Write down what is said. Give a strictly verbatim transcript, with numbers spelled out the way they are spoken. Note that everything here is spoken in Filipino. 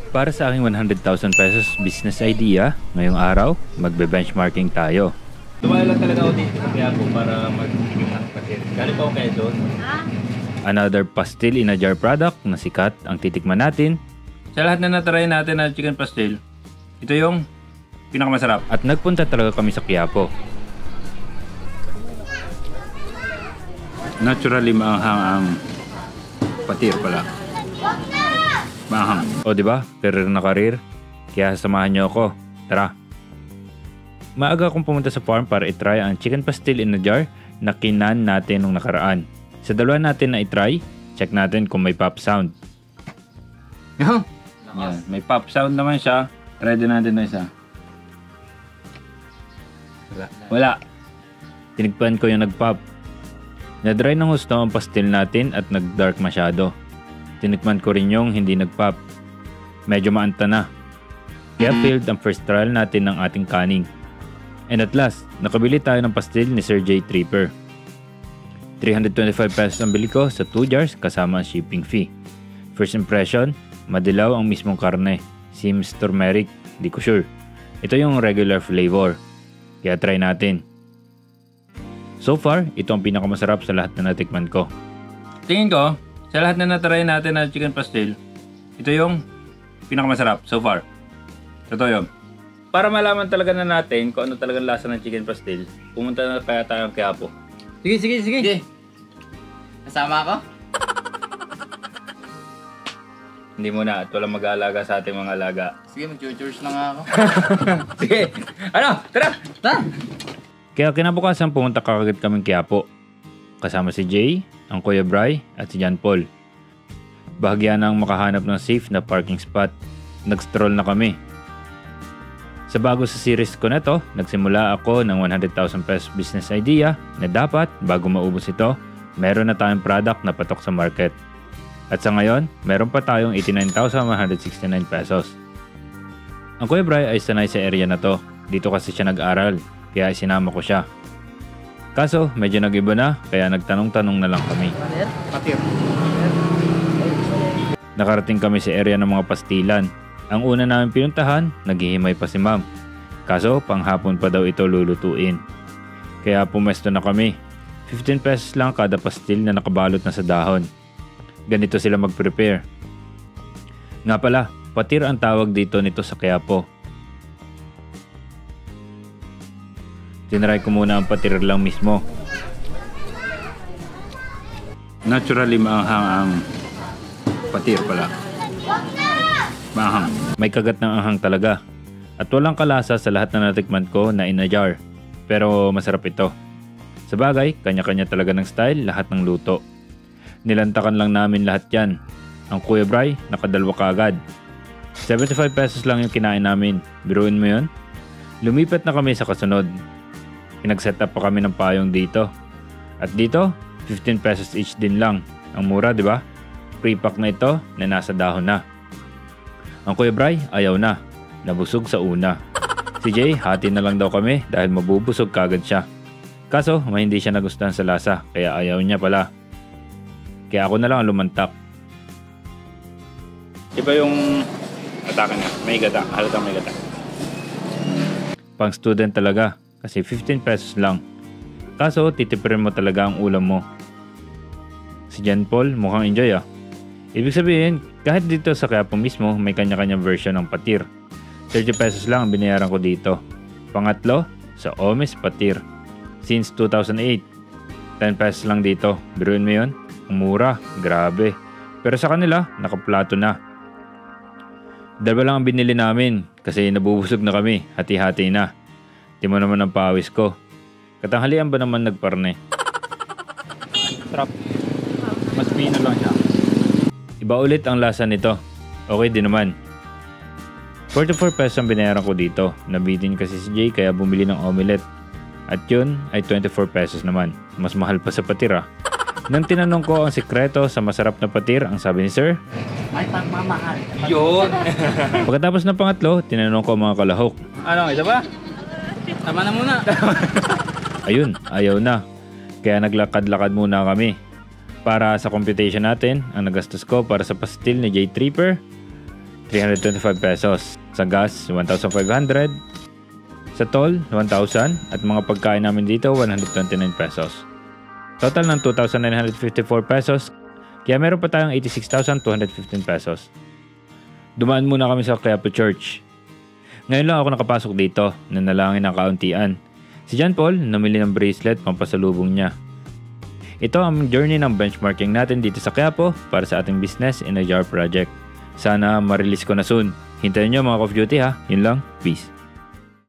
Para sa aking one hundred thousand pesos business idea, ngayong araw, magbe-benchmarking tayo. Dumayo lang talaga ako dito sa Quiapo para mag-bigyan ng pastil. Galing pa ako kayo doon. Another pastil in a jar product na sikat ang titikman natin. Sa lahat na natry natin na chicken pastil, ito yung pinakamasarap. At nagpunta talaga kami sa Quiapo. Naturally maanghang ang patir pala. Maanghang. O diba, career na career. Kaya samahan niyo ako. Tara! Maaga akong pumunta sa farm para itry ang chicken pastil in a jar na kinan natin nung nakaraan. Sa dalawa natin na itry, check natin kung may pop sound. Yan. May pop sound naman siya. Try din natin na isa. Wala. Wala. Tinigpan ko yung nag-pop. Na-dry ng husto ang pastil natin at nag-dark masyado. Tinikman ko rin yung hindi nag-pop. Medyo maanta na. Kaya failed ang first trial natin ng ating canning. And at last, nakabili tayo ng pastil ni Sir J Tripper. three hundred twenty-five pesos ang bili ko sa two jars kasama ang shipping fee. First impression, madilaw ang mismong karne. Seems turmeric, di ko sure. Ito yung regular flavor. Kaya try natin. So far, ito ang pinakamasarap sa lahat na natikman ko. Tingin ko, sa lahat na natry natin na chicken pastil, ito yung pinakamasarap so far. Totoo yun. Para malaman talaga na natin kung ano talagang lasa ng chicken pastil, pumunta na kaya tayo ng Quiapo. Sige, sige, sige. Sige. Kasama ako? Hindi muna at walang mag-aalaga sa ating mga alaga. Sige, mag-church na nga ako. Sige! Ano? Tara! Tara! Kaya kinabukasan pumunta kagad kaming Quiapo. Kasama si Jay, ang Kuya Bry at si John Paul. Bahagya nang makahanap ng safe na parking spot. Nag-stroll na kami. Sa bago sa series ko na to, nagsimula ako ng one hundred thousand pesos business idea na dapat bago maubos ito, meron na tayong product na patok sa market. At sa ngayon, meron pa tayong eighty-nine thousand one hundred sixty-nine pesos. Ang Kuya Bry ay sanay sa area na to. Dito kasi siya nag-aral, kaya sinama ko siya. Kaso, medyo nag-iba na, kaya nagtanong-tanong na lang kami. Patir. Nakarating kami sa area ng mga pastilan. Ang una namin pinuntahan, naghihimay pa si ma'am. Kaso, panghapon pa daw ito lulutuin. Kaya pumesto na kami. fifteen pesos lang kada pastil na nakabalot na sa dahon. Ganito sila mag-prepare. Nga pala, patir ang tawag dito nito sa Quiapo. Tinry ko muna ang patir lang mismo. Naturally maanghang ang patir pala. Maanghang. May kagat ng anghang talaga. At walang kalasa sa lahat na natikman ko na in a jar. Pero masarap ito. Sa bagay, kanya-kanya talaga ng style lahat ng luto. Nilantakan lang namin lahat yan. Ang Kuya Bry, nakadalwa kaagad. seventy-five pesos lang yung kinain namin. Biruin mo yun? Lumipat na kami sa kasunod. Pinag-set up pa kami ng payong dito. At dito, fifteen pesos each din lang. Ang mura, di ba? Pre-pack na ito na nasa dahon na. Ang Kuya Bry, ayaw na. Nabusog sa una. Si Jay, hati na lang daw kami dahil mabubusog kagad siya. Kaso, may hindi siya nagustuhan sa lasa, kaya ayaw niya pala. Kaya ako na lang ang lumantak. Iba yung atake niya. May gata. Halatang may gata. Pang student talaga, kasi fifteen pesos lang. Kaso, titipirin mo talaga ang ulam mo. Si John Paul, mukhang enjoy ah. Ibig sabihin, kahit dito sa Quiapo mismo, may kanya-kanyang version ng patir. thirty pesos lang ang binayaran ko dito. Pangatlo, sa Omes Patir. Since two thousand eight, ten pesos lang dito. Biruin mo yun? Ang mura, grabe. Pero sa kanila, nakaplato na. Dalawa lang ang binili namin kasi nabubusog na kami, hati-hati na. Di mo naman ang pawis ko. Katanghalian ba naman nagparne? Sarap. Mas pino lang siya. Iba ulit ang lasa nito. Okay din naman. forty-four pesos ang binayaran ko dito. Nabitin kasi si Jay kaya bumili ng omelette. At yun ay twenty-four pesos naman. Mas mahal pa sa patir ah. Nang tinanong ko ang sikreto sa masarap na patir, ang sabi ni Sir, Ay, pagmamahal. Yun! pagkatapos ng pangatlo, tinanong ko ang mga kalahok. Ano, isa ba? Tama na muna. Ayun, ayaw na. Kaya naglakad-lakad muna kami. Para sa computation natin, ang nagastos ko para sa pastil ni J Tripper, three hundred twenty-five pesos. Sa gas, one thousand five hundred. Sa toll, one thousand. At mga pagkain namin dito, one hundred twenty-nine pesos. Total ng two thousand nine hundred fifty-four pesos. Kaya meron pa tayong eighty-six thousand two hundred fifteen pesos. Dumaan muna kami sa Quiapo Church. Ngayon lang ako nakapasok dito, nanalangin ng kauntian. Si John Paul, namili ng bracelet pampasalubong niya. Ito ang journey ng benchmarking natin dito sa Quiapo para sa ating business in a jar project. Sana ma-release ko na soon. Hintayin nyo mga Call of Duty ha. Yun lang. Peace.